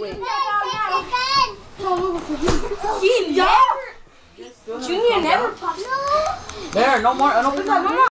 Wait. Junior never pops. There, no more. No more.